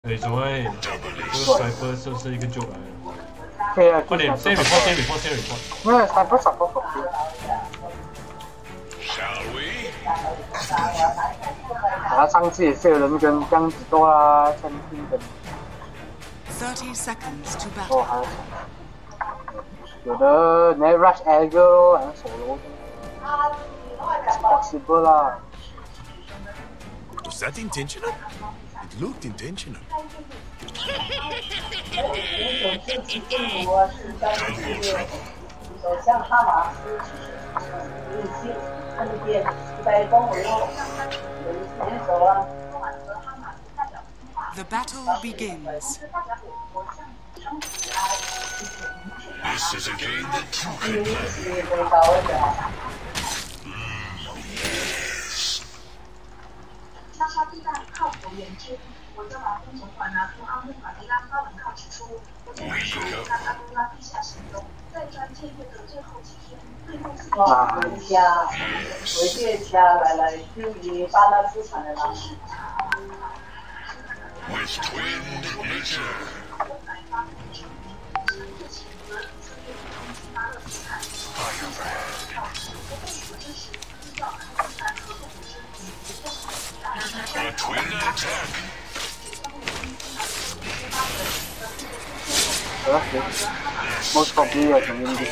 哎，怎么会？这个 sniper 是一个 joke 来的。 可以啊， 快点 ，send report。 没有 sniper support 不可以。他上次也是有人跟这样子做啊，先听的。 30 seconds to battle. 哦，还有有的你 rush aggro 然后手楼，possible 啦。 Was that intentional? It looked intentional. 首相哈马斯50天在公维后联手啊。 The battle begins. This is a game that you can play. Yes. 沙沙地带靠谱原知，我将马峰总管拿出阿穆马迪拉发文告指出，我将首在阿杜拉地下行动，在战建业的最后几天，对穆斯林回去家来修理巴勒斯坦的老师。 With twinned nature. ，A twin attack. 好了，most probably 要重新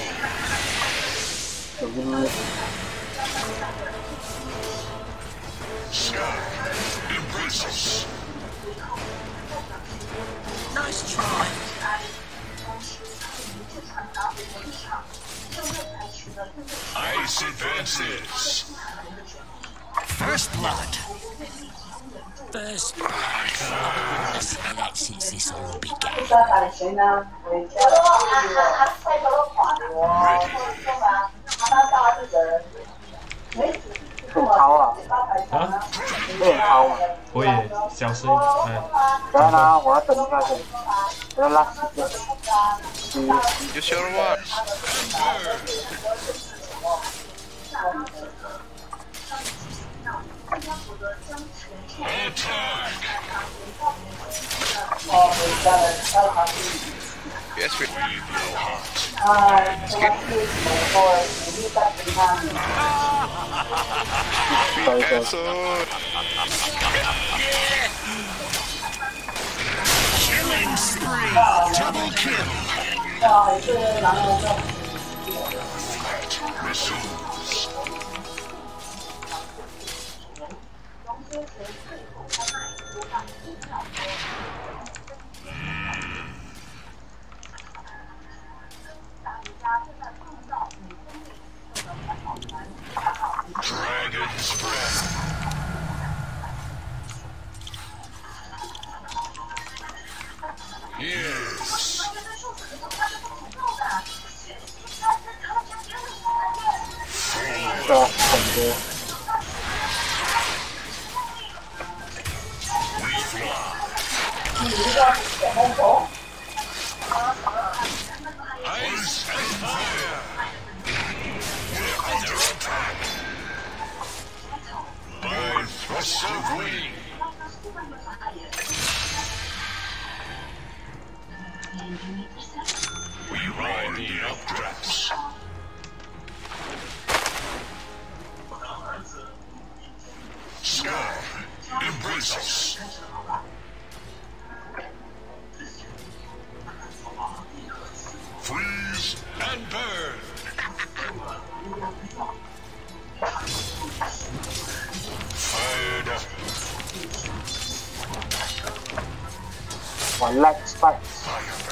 Sky embraces. Nice try. Ice advances. First blood. First blood. That since this all began. Ready. 很超啊！ 啊？ 很超啊！ 我也小声，哎。 等下啦，我要等一下先，我要拉时间。 You sure what? Yes, we. Killing spree. Double kill. Resumes. Dragon's breath. Yes. We fly. Ice and fire. We're under attack. By thrust of wing. We ride the updrafts. Sky, embrace us. Freeze and burn. Fired up. 完了 spikes。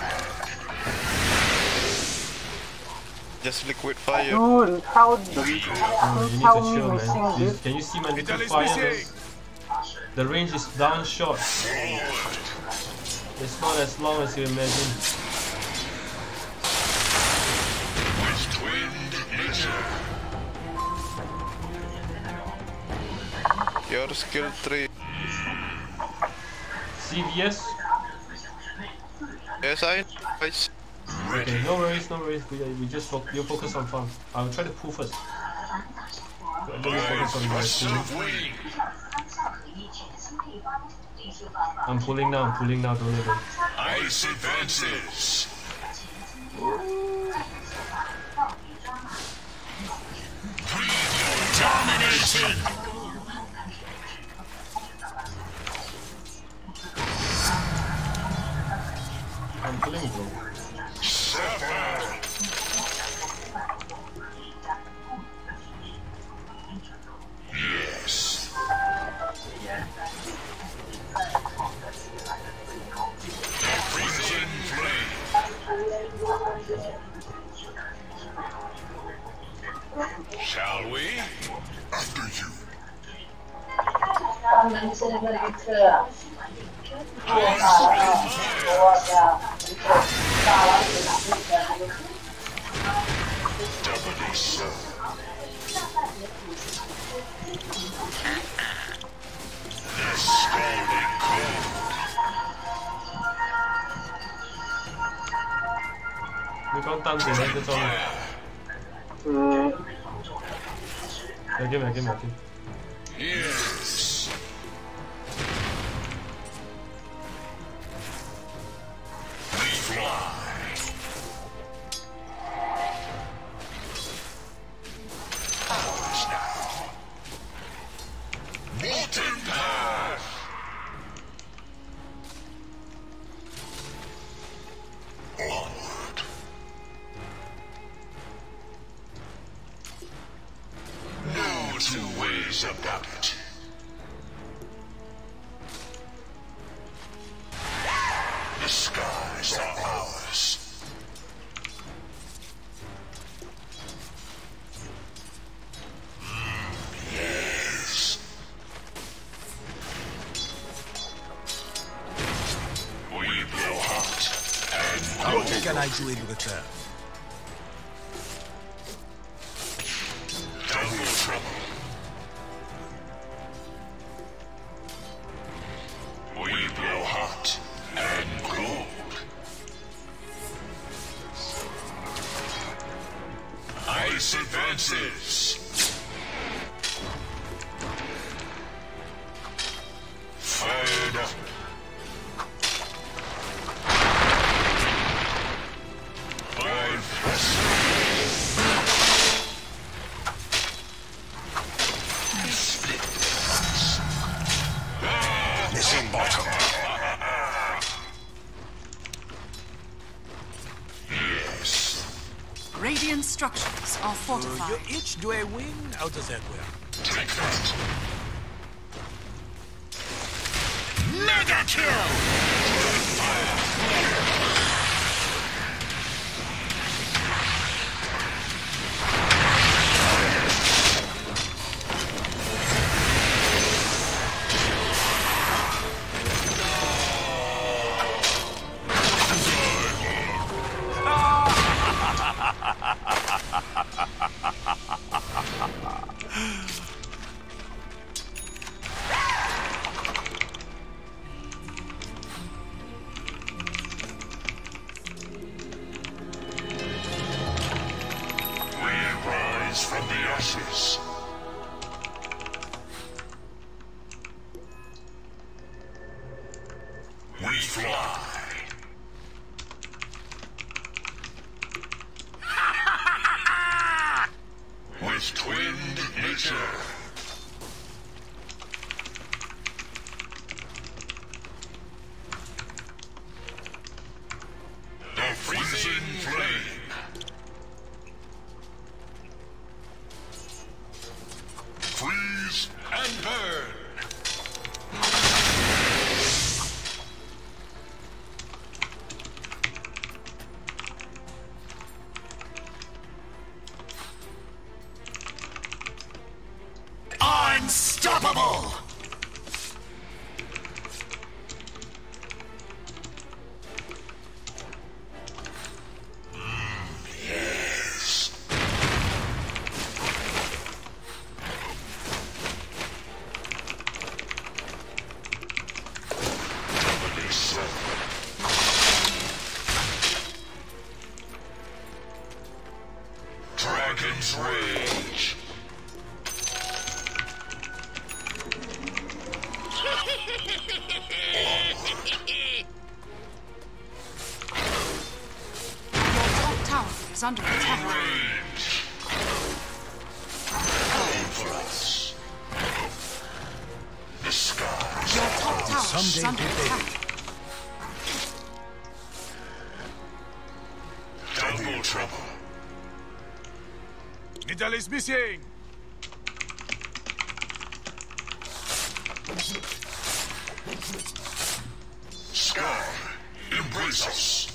Just liquid fire. Dude, how You need to chill, man. Can you see my little fire? The range is down short. It's not as long as you imagine. With twinned nature. Your skill 3. CVS? Yes, I. Okay, no worries. We just you focus on farm. I'll try to pull first. Let me focus on my team. I'm pulling now, don't let them. Ice advances. Dominating. I'm pulling, bro. Yes. Freezing flame. Shall we? After you. 他们是那个做法了，我的大王子拿这个。 Doubly so. The scalding cold. Mấy con tăng gì lên cho này. Mẹ kia. Yes. We fly. Ours now. Molten path. Onward. No two ways about it. The skies are ours. Yes. We blow hot and What can I do in return? double trouble. We blow hot and cold. Ice advances. Fired up. I've missing bottom. Yes. Radiant structures are fortified. You each do a wing? How does that work? Take that. Mega kill! We rise from the ashes. We fly. With twinned nature. The freezing flame. Freeze and burn. Unstoppable! Yes. Doubly so. Dragon's Rage. is under attack. The skies. Your top tower is under attack. Double trouble. Middle is missing. Sky, embrace us.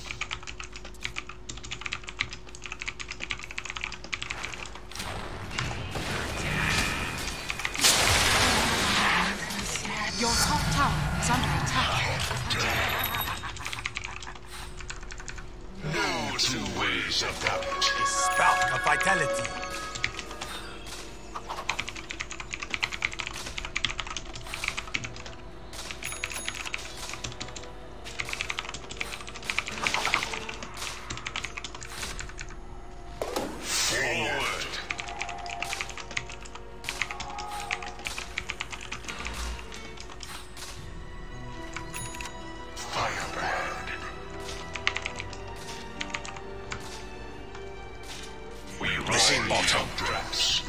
Your top tower is under attack. No two ways about it. A spark of vitality. Forward. Firebrand. We ride bottom drafts.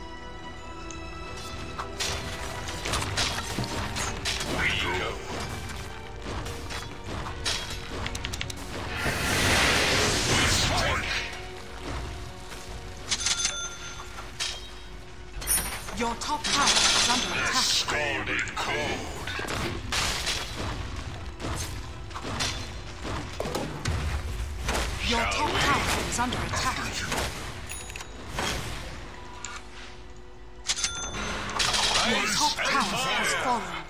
We go. We strike. Your top tower is under attack. Scalding cold. Your top tower is under attack. Your top tower has fallen.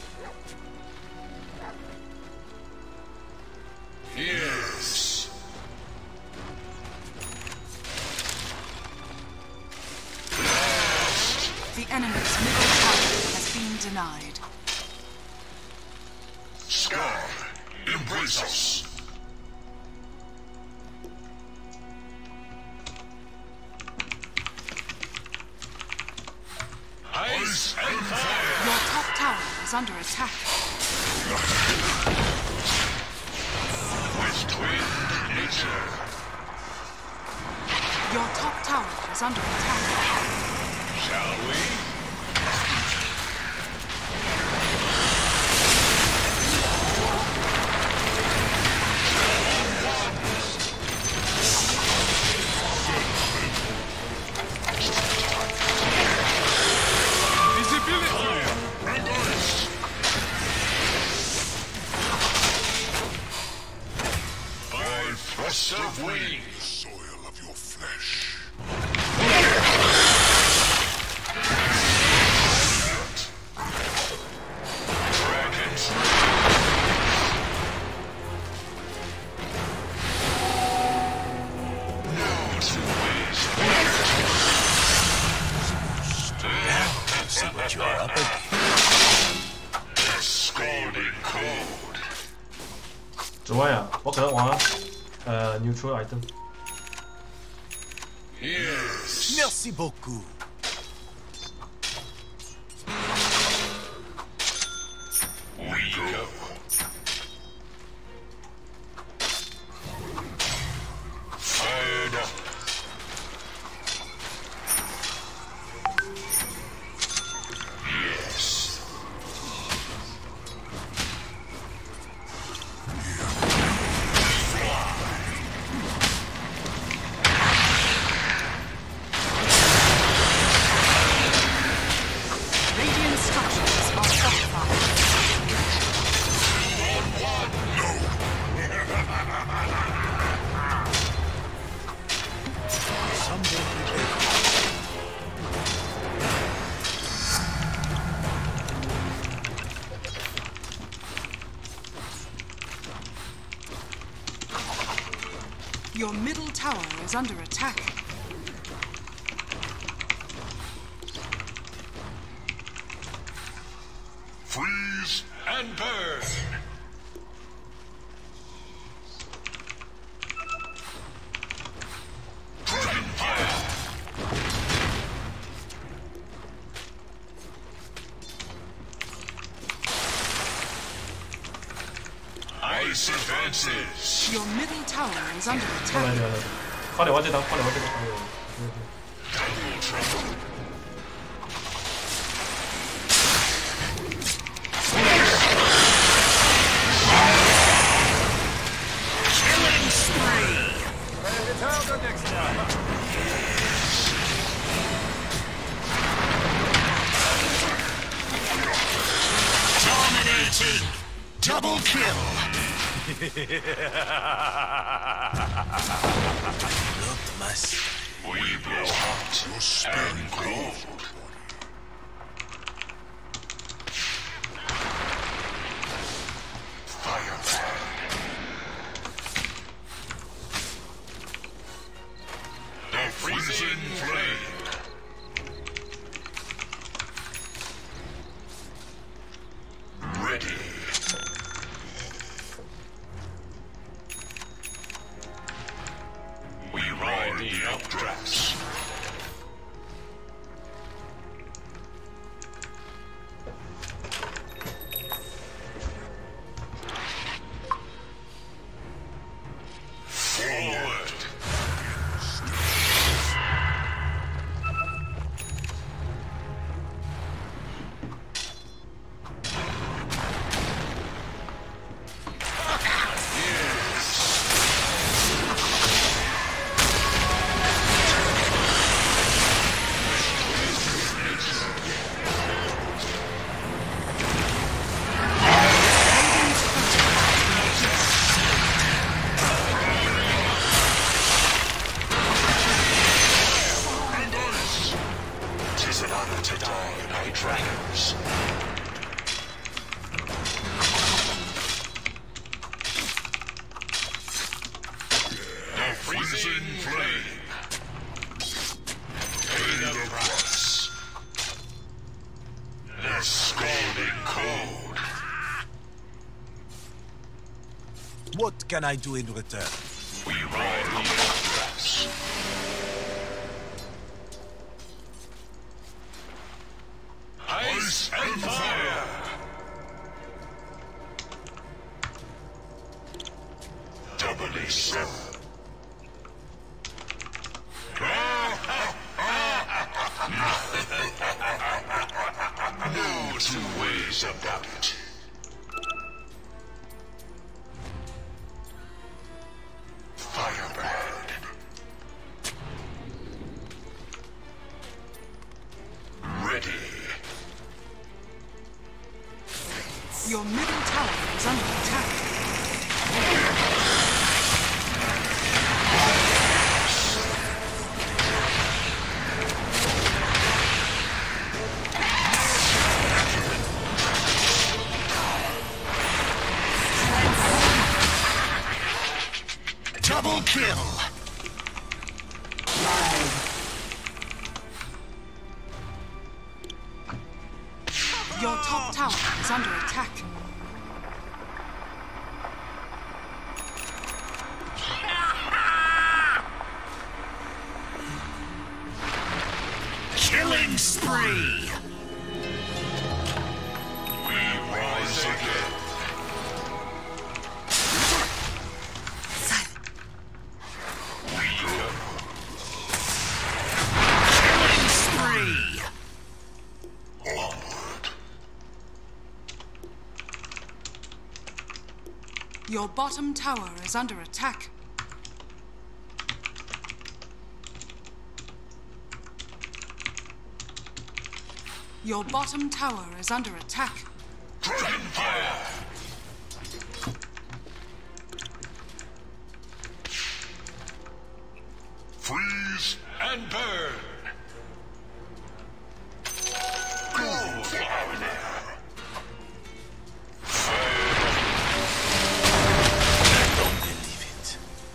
Yes. The enemy's middle tower has been denied. Sky, embrace us. Ice and fire. Your top tower is under attack. West wind, nature. Your top tower is under attack. Shall we? By thrust of wings. Soil of your flesh. Dragons. No two ways. See what you're up against. Scalding cold. 左位啊，我可能玩neutral item。 Yes. Merci beaucoup. We go. Fired up. Yes. Radiant structures are fortified. Your middle tower is under attack. Freeze and burn. Dragon fire. Ice advances. Your middle tower is under 过来 attack. 聊聊。 快点玩这张，快点玩这张。 Dominating! Double kill! Look, must. We blow hot and cold. Fire. The freezing flame. Ready. We ride the updrafts. Forward. Tis an honor to die by dragons. The freezing flame. Pay the price. The scalding cold. What can I do in return? We ride the updrafts. Ice and fire. Doubly so. No two ways about it. Firebird. Ready. Your middle tower is under attack. Double kill! Your top tower is under attack. Killing spree! We rise again. Killing spree! Onward. Your bottom tower is under attack. Your bottom tower is under attack. Dragon fire. Freeze and burn. Go for honor. Don't believe it.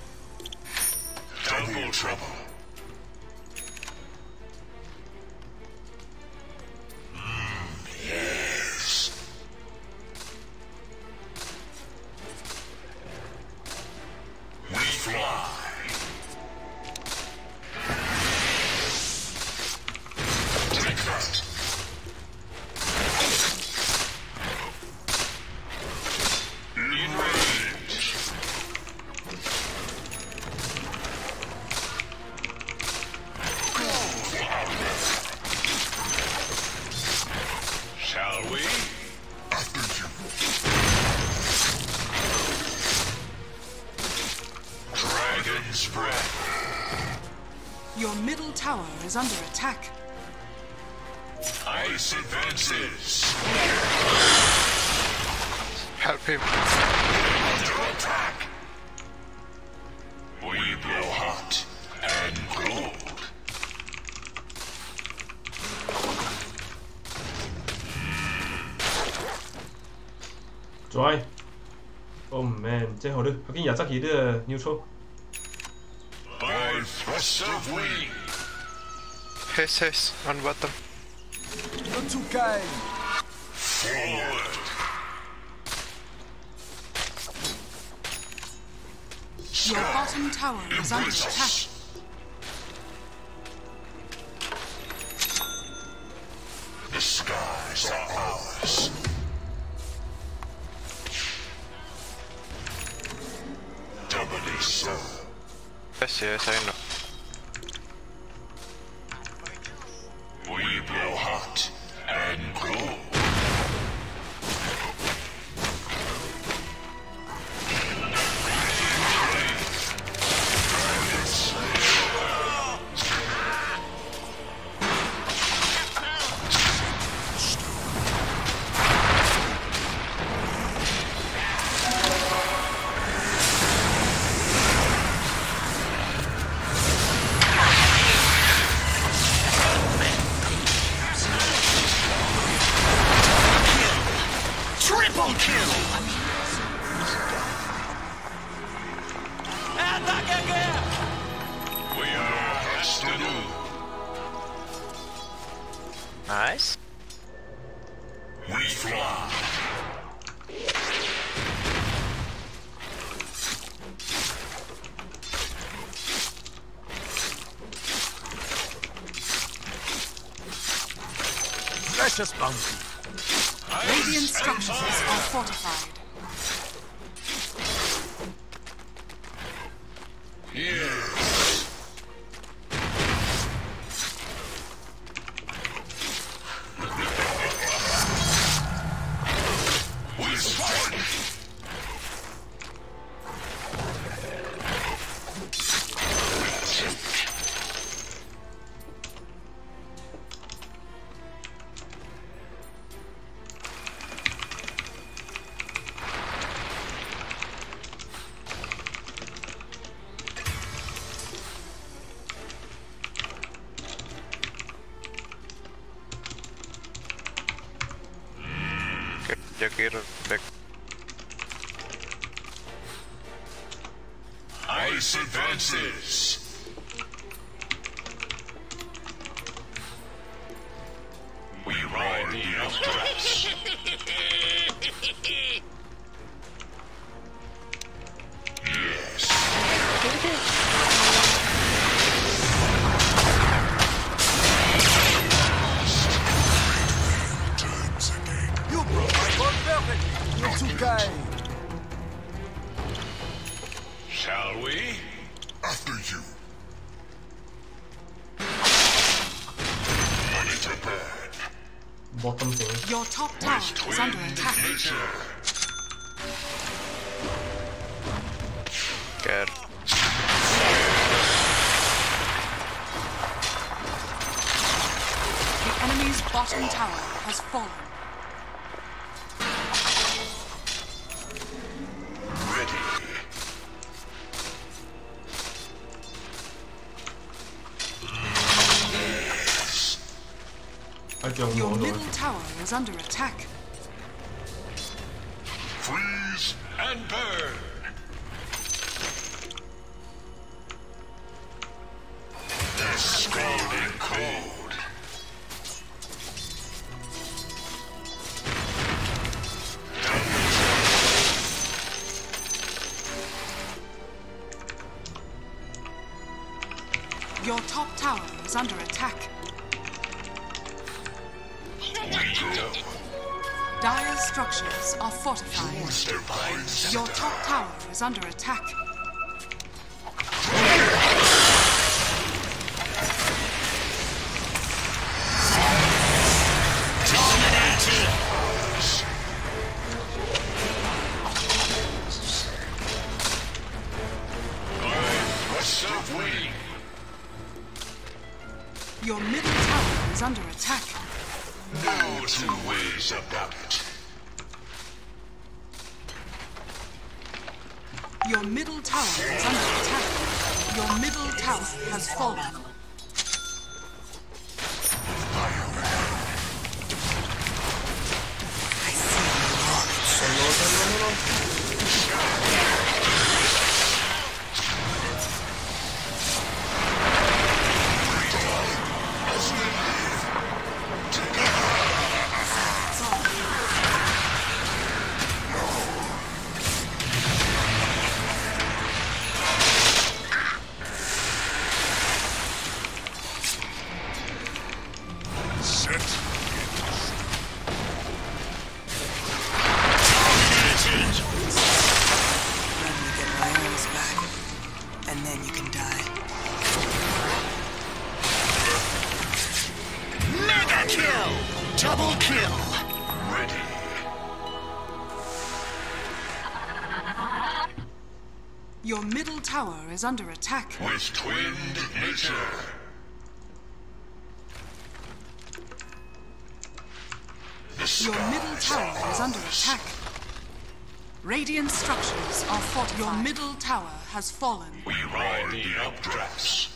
Double trouble. Yes. We fly. Take that. In range. spread. Your middle tower is under attack. Ice advances. Help him. Under attack. We blow hot and cold. Rồi. Oh man, 最後咧，究竟廿隻幾多 neutral？ By thrust of wing. Hess, on bottom. Forward. Your bottom tower is under Embrace attack. us. The skies are ours. Doubly so. Yes, I know. We blow hot and cold. Triple kill! Attaque again! We are Hastanu. Nice. We fly. Precious bounty. Radiant structures are fortified. Yes. We strike. Jakir back. Ice advances. We ride the updrafts. Yes. You broke my boat perfectly. You're too kind. Shall we? After you. Monitor bird. Bottom thing. Your top tower is under attack. Nature. Care. The enemy's bottom tower has fallen. Ready. Your middle tower is under attack. Freeze and burn. The scalding cold. Your top tower is under attack. Dire structures are fortified. Monster bites. Your top tower is under attack. Thrust Your middle tower is under attack. No two ways about it. Your middle tower is under attack. Your middle tower has fallen. Your middle tower is under attack. With twinned nature. Your middle tower is under attack. Radiant structures are fortified. Your middle tower has fallen. We ride the updrafts.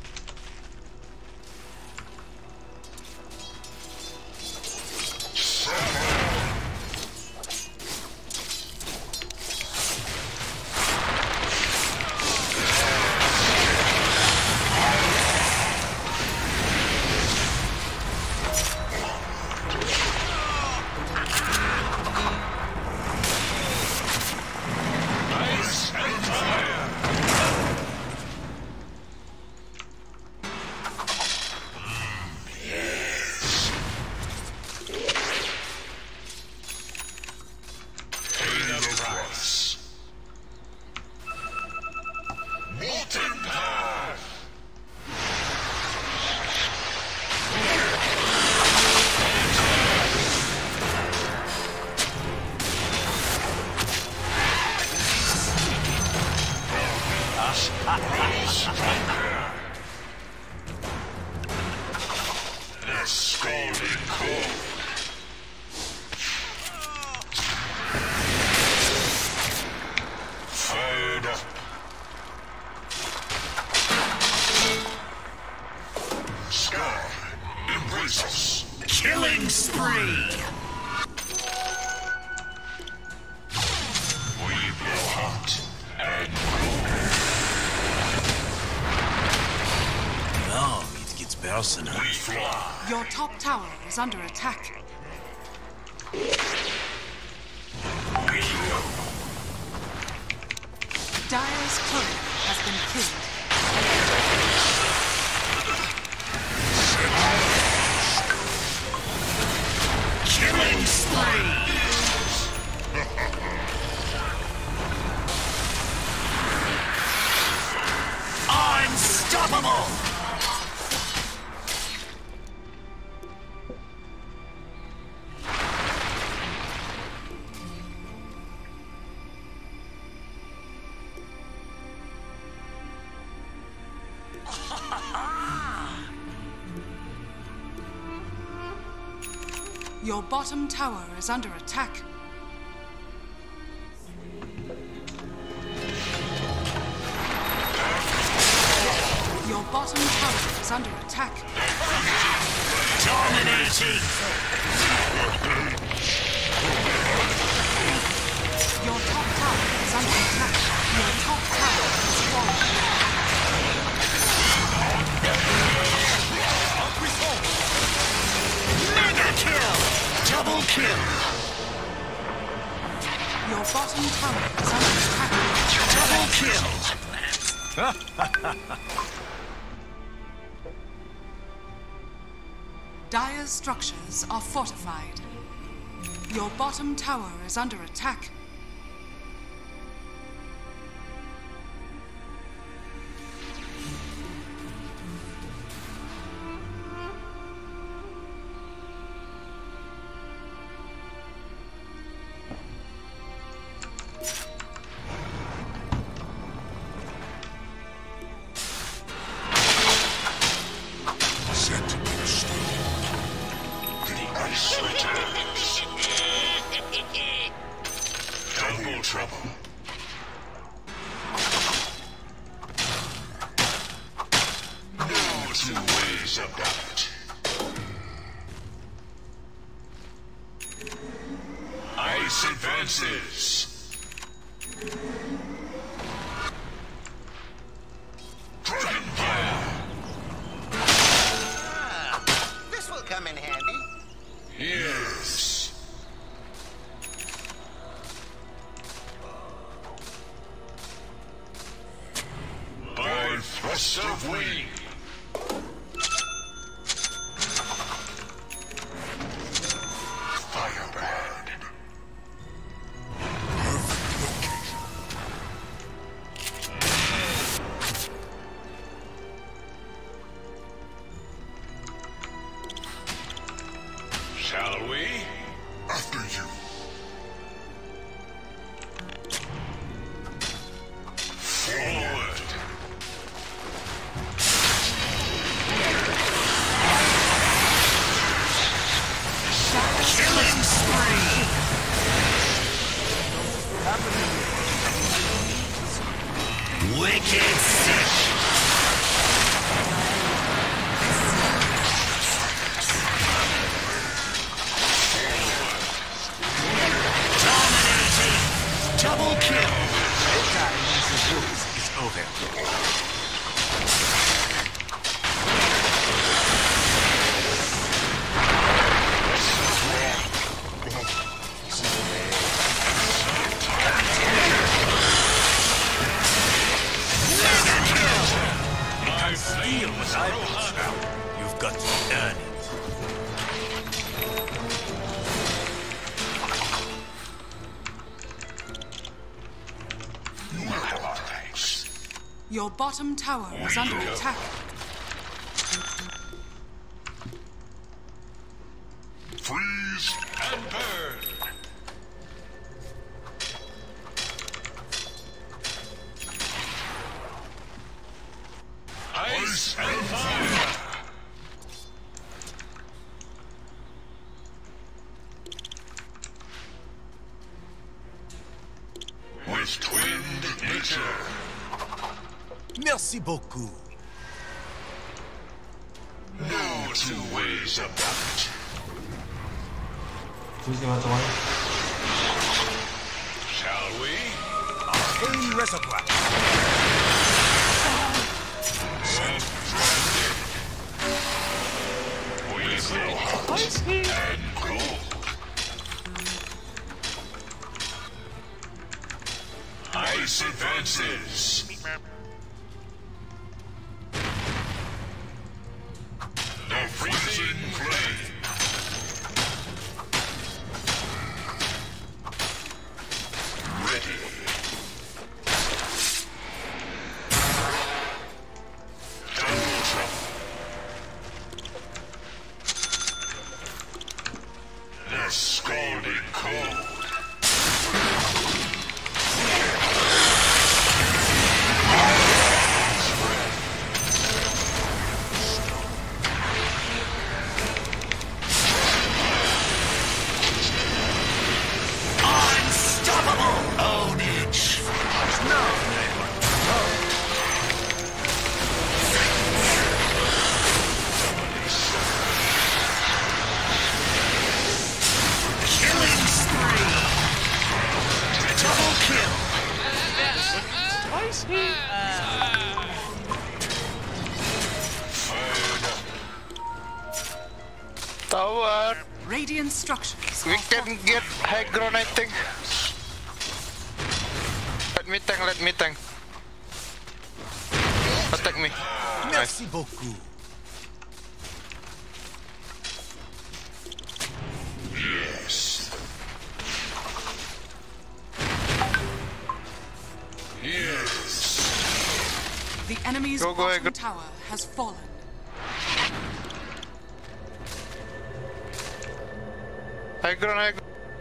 Killing spree! We blow hot and Now it gets personal. we fly. Your top tower is under attack. Dire's turret has been killed. Killing spree! Unstoppable! Your bottom tower is under attack. Your bottom tower is under attack. Dominating! Your top tower is under attack. Your top tower is fallen. Mega kill! Double kill! Your bottom tower is under attack. Double kill! Dire's structures are fortified. Your bottom tower is under attack. Set Gust of wind. Firebrand. Shall we? After you. Forward. Killing spree. Wicked sick. Dominating. Double kill. Bedtime means the booze is over. Steal what I've got now. You've got to earn it. You will have our thanks. Your bottom tower is under attack. Freeze and burn. Ice and fire. With twinned nature. Merci beaucoup. No two ways about it. Choosing what one. Shall we? Arcane reservoir. We grow hot and cold. Ice advances. The freezing flame. Ready. Double trouble. The scalding cold. Unstoppable ownage. No. Killing spree. Double kill. Tower. Radiant structures We are can get high ground, I think. Let me tank. Attack me. Nice. Merci beaucoup. Yes. Yes. The enemy's Go, bottom go. tower has fallen. High ground.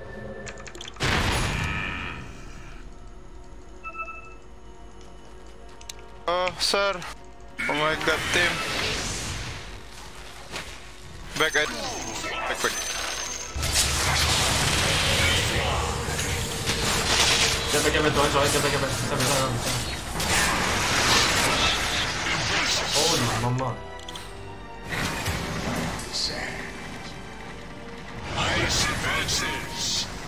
Oh, sir. Oh my god, team. Back. Get back, holy mama. Ice advances.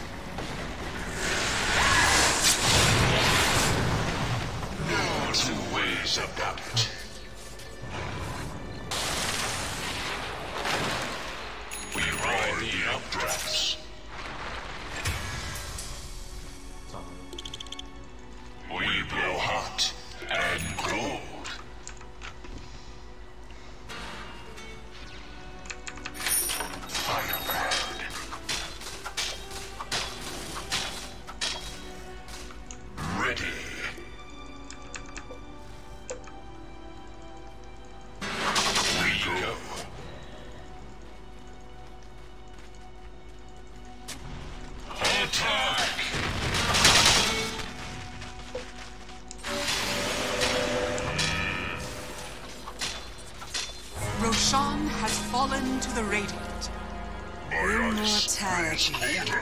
No two ways about it. We ride the updrafts. We blow hot and cold. Roshan has fallen to the Radiant. Immortality.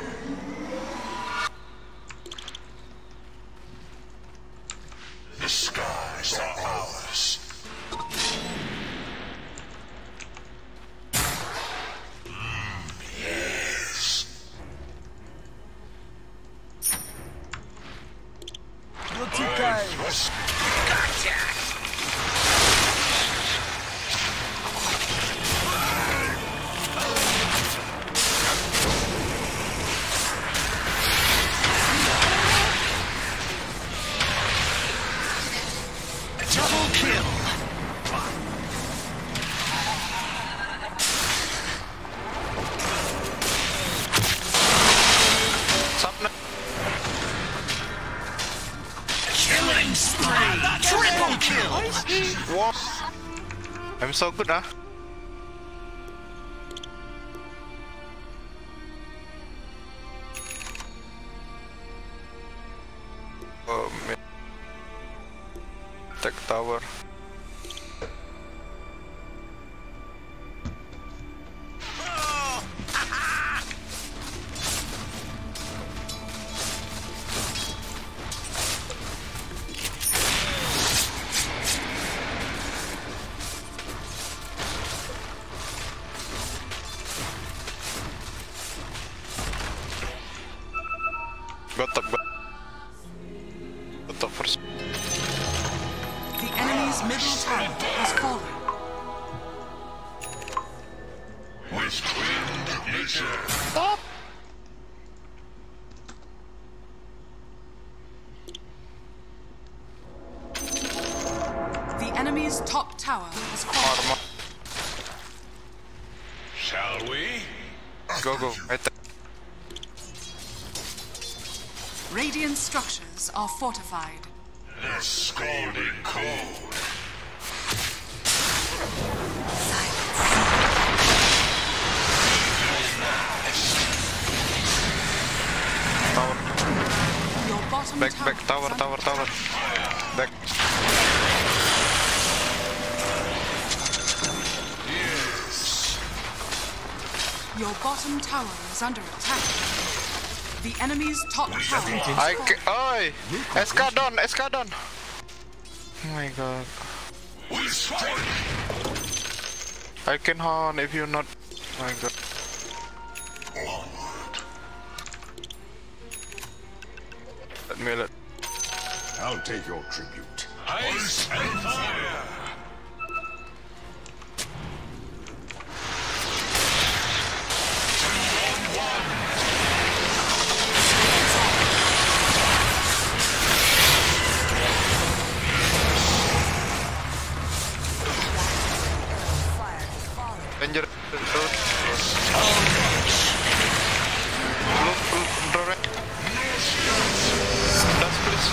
The skies are ours. Yes. Gotcha. Double kill. Killing spree. Triple kill. What? I'm so good, huh? Oh man. Tech tower. Got up first. The enemy's middle tower has fallen. With twinned nature. Stop! The enemy's top tower has fallen. Armor. Shall we? Go, go. Right there. Radiant structures are fortified. The scalding cold. Tower. Your bottom Back, tower back. Tower, is tower, under tower. attack. Back. Yes. Your bottom tower is under attack. The enemy's top tower has I fallen. can. Oi! Escadon! Escadon! Oh my god. We strike. I can horn if you're not. Oh my god. Onward. Let. I'll take your tribute. Ice and fire. Danger. Look, draw right. Dust, please.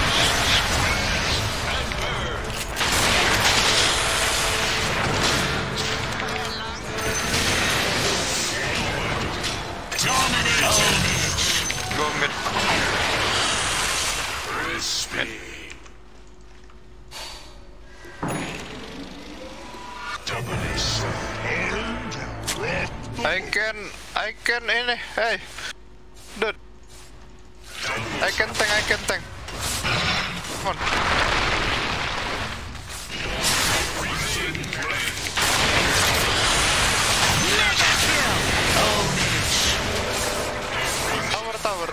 Go mid. Crispy. Doubly so. I can ini. Hey. Dude. I can tank. Come on. Tower.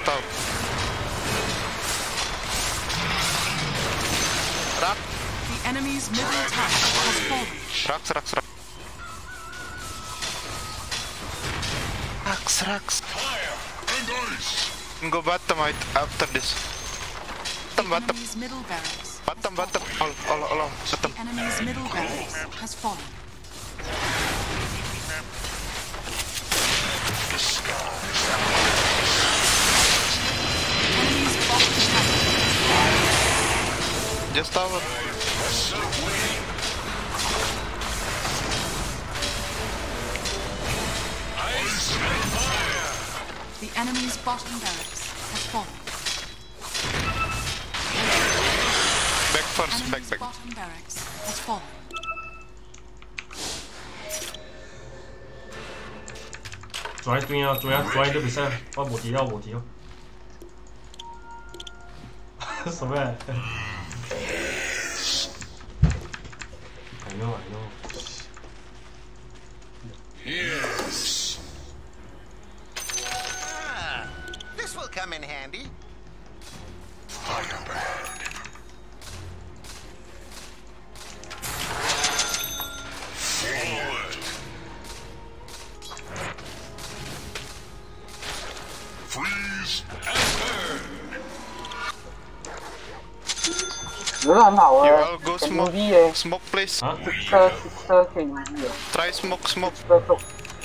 Rak. The enemy's middle tower has fallen. Raks. Fire and ice. Go bottom right after this. The Bottom. enemy's middle barracks. Bottom. All The bottom. enemy's middle barracks has fallen. The skies. Enemy's bottom tower. Just tower. Ice and fire. The enemy's bottom barracks has fallen. Back first. Enemy's Back. bottom barracks has fallen. 左喺邊啊？左喺呢邊先，我冇跌啊，冇跌啊！什麼 ？I know. Yes. This will come in handy. Fireband. Forward. Freeze and burn. 有得很好啊 You all go 很 smoke. 牛逼耶 Smoke, please. 啊？ 车可以牛逼耶 Try smoke. 车头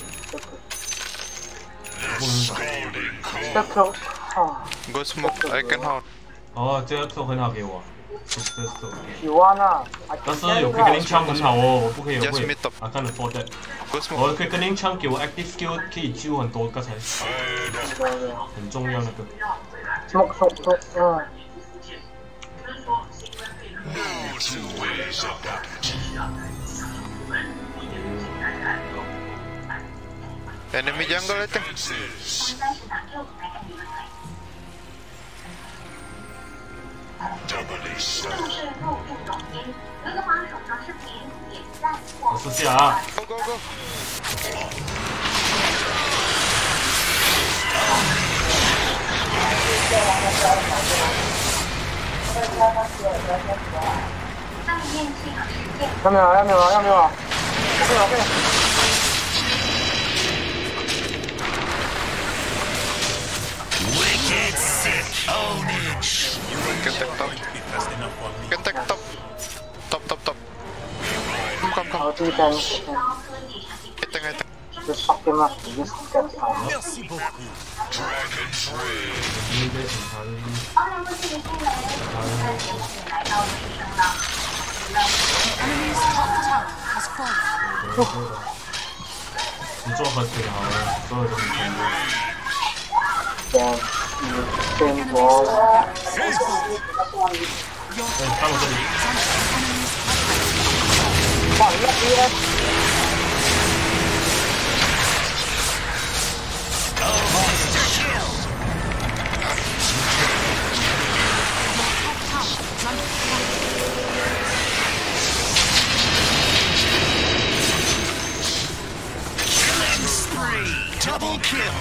Scalding 车 cold. 头啊 Go smoke. I can hold. 哦，这个 Q 很好给我，这 Q。 喜欢啊但是有 Quickening Charm 很好哦，我不可以 Just 会 mid top. I can't afford that。 Go 我 smoke. 的 Quickening Charm 给我 Active Skill 可以救很多个才很重要那个。 smoke 嗯 No two ways about it. Enemy jungle, I think. Fences. Doubly so. 我试下啊。 Go, go, go. 要没有要没有要没有要没有 Wicked sick ownage. Can take top. Can take top. Top. Come. 好这边 Hitting. just fuck him up you just get out Merci beaucoup. Dragon's Rage. 应该警察的。 Enemy's top tower has fallen. 你做和腿好了，所有都很全部。 then you same wall 哎，看我这里。 哇你要逼啊 Double kill.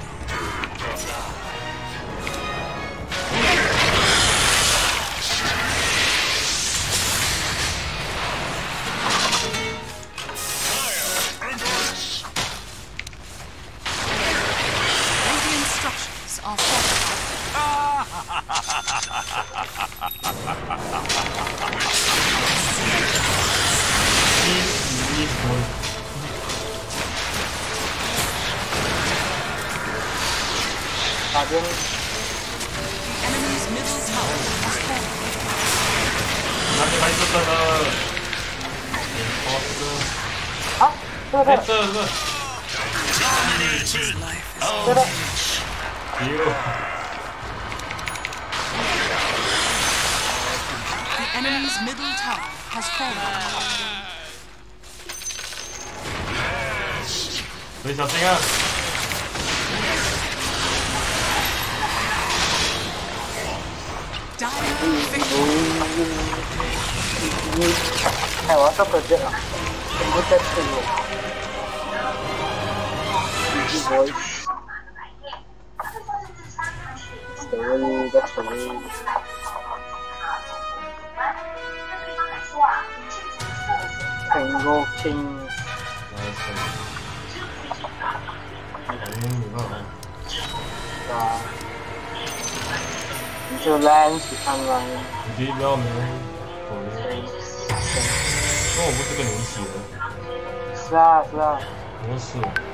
Radiant structures are fortified. Enemy's middle tower has fallen. 那边还有这个。 啊这个哎，这个。 Dominating. 这个 The enemy's middle tower has fallen. 所以小心啊！ Dire victory. 哎我要做可见了全部在吃我 GG boys story the story Tango King 啊你就 land 去看看你不要没跟我不是跟你一起的。 是啊是啊不是。